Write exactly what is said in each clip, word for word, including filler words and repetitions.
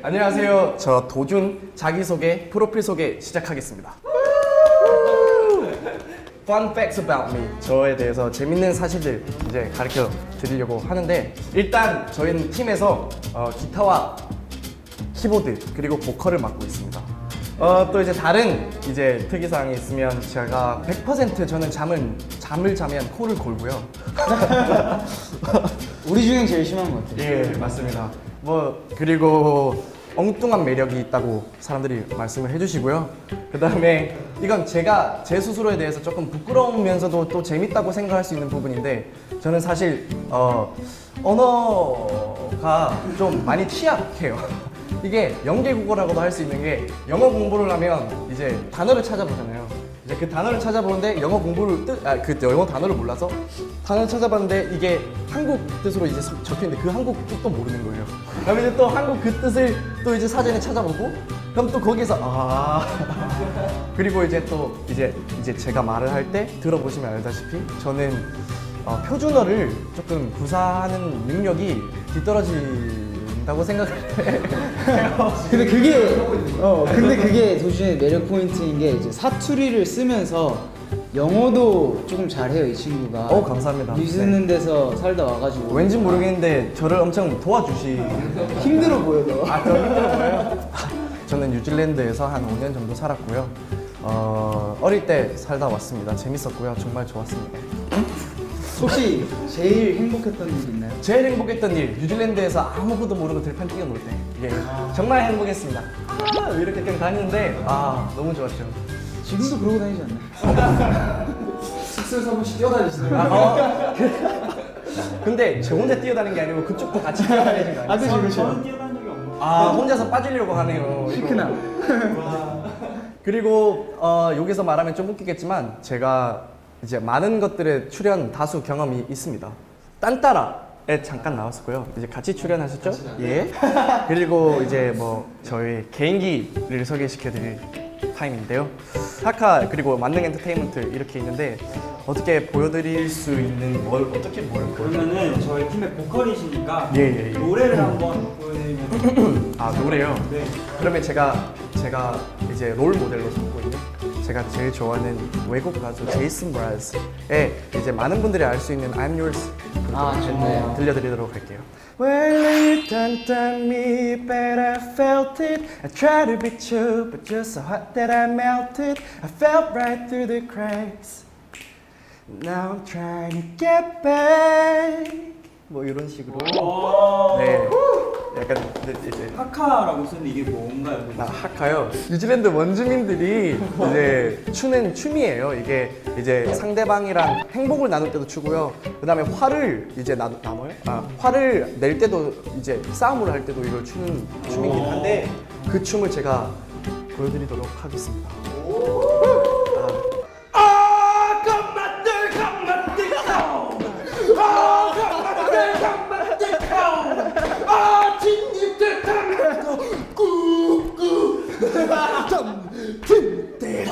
안녕하세요. 저 도준 자기소개, 프로필 소개 시작하겠습니다. Fun facts about me. 저에 대해서 재밌는 사실들 이제 가르쳐 드리려고 하는데, 일단 저희는 팀에서 어, 기타와 키보드 그리고 보컬을 맡고 있습니다. 어, 또 이제 다른 이제 특이사항이 있으면 제가 백 퍼센트 저는 잠을 잠을 자면 코를 골고요. 우리 중엔 제일 심한 것 같아요. 예, 맞습니다. 뭐 그리고 엉뚱한 매력이 있다고 사람들이 말씀을 해주시고요. 그 다음에 이건 제가 제 스스로에 대해서 조금 부끄러우면서도 또 재밌다고 생각할 수 있는 부분인데, 저는 사실 어, 언어가 좀 많이 취약해요. 이게 영계국어라고도 할 수 있는 게, 영어 공부를 하면 이제 단어를 찾아보잖아요. 이제 그 단어를 찾아보는데 영어 공부를 뜻, 아, 그 영어 단어를 몰라서 단어를 찾아봤는데 이게 한국 뜻으로 이제 적혀있는데 그 한국 뜻도 모르는 거예요. 그럼 이제 또 한국 그 뜻을 또 이제 사전에 찾아보고, 그럼 또 거기서 아 그리고 이제 또 이제 이제 제가 말을 할 때 들어보시면 알다시피 저는 어, 표준어를 조금 구사하는 능력이 뒤떨어진다고 생각을 해요. 근데 그게 어 근데 그게 도준의 매력 포인트인 게, 이제 사투리를 쓰면서 영어도 조금 잘해요, 이 친구가. 어, 감사합니다. 뉴질랜드 데서 살다 와가지고. 왠지 모르겠는데 저를 엄청 도와주시. 힘들어 보여 너. 아, 그럼 힘들어 보여요? 저는 뉴질랜드에서 한 오 년 정도 살았고요. 어, 어릴 때 살다 왔습니다. 재밌었고요. 정말 좋았습니다. 혹시 제일 행복했던 일 있나요? 제일 행복했던 일, 뉴질랜드에서 아무것도 모르고 들판 뛰어놀 때. 예, 아. 정말 행복했습니다. 아, 이렇게 그냥 다니는데 아, 너무 좋았죠. 지금도 그러고 다니지 않나요? 숙소에서 한 번씩 뛰어다니시더라고요. 아, 어? 근데 저 혼자 뛰어다니는 게 아니고 그쪽도 같이 뛰어다니는 거 아니에요? 아, 그치, 그치. 저는 뛰어다닌 적이 없는데. 아, 혼자서 빠지려고 하네요. 시크나. 그리고 어, 여기서 말하면 좀 웃기겠지만, 제가 이제 많은 것들에 출연 다수 경험이 있습니다. 딴따라에 잠깐 나왔었고요. 이제 같이 출연하셨죠? 예. 그리고 이제 뭐 저희 개인기를 소개시켜드릴 타임인데요. 하카 그리고 만능 엔터테인먼트 이렇게 있는데, 어떻게 보여드릴 수 있는 뭘 어떻게 뭘 그러면은 저희 팀의 보컬이시니까 예, 예, 예. 노래를 한번 보여드리면. 아, 노래요? 네. 그러면 제가 제가 이제 롤 모델로 삼고 있는, 제가 제일 좋아하는 외국 가수 제이슨 브라즈의 이제 많은 분들이 알 수 있는 I'm Yours 아, 좋네요. 들려드리도록 할게요. Well, you done done me, but I felt it. I tried to be true, but just so hot that I melted. I fell right through the cracks. Now I'm trying to get back. 뭐 이런 식으로. 네. 약간 이제 하카라고 쓰는데 이게 뭔가요? 아, 하카요. 뉴질랜드 원주민들이 이제 추는 춤이에요. 이게 이제 상대방이랑 행복을 나눌 때도 추고요. 그다음에 화를 이제 나 나눠요. 아, 화를 낼 때도, 이제 싸움을 할 때도 이걸 추는 춤이긴 한데, 그 춤을 제가 보여드리도록 하겠습니다. 아, gam마들 gam마들 아, gam마들 gam마들 아, 진입들 gam마들 꾸꾸 점 팀대라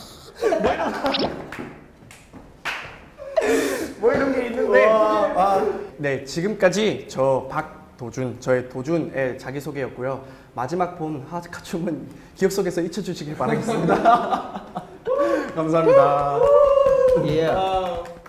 뭐 이런 게 있는데, 아, 네, 지금까지 저 박도준, 저의 도준의 자기소개였고요. 마지막 본 하카춤은 기억 속에서 잊혀주시길 바라겠습니다. 감사합니다. 예.